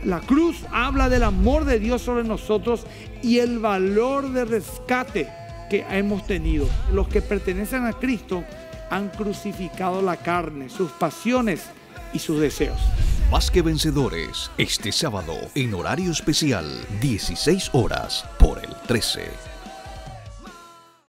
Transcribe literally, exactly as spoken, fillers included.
La cruz habla del amor de Dios sobre nosotros y el valor de rescate que hemos tenido. Los que pertenecen a Cristo han crucificado la carne, sus pasiones y sus deseos. Más que Vencedores, este sábado en horario especial, dieciséis horas por el trece.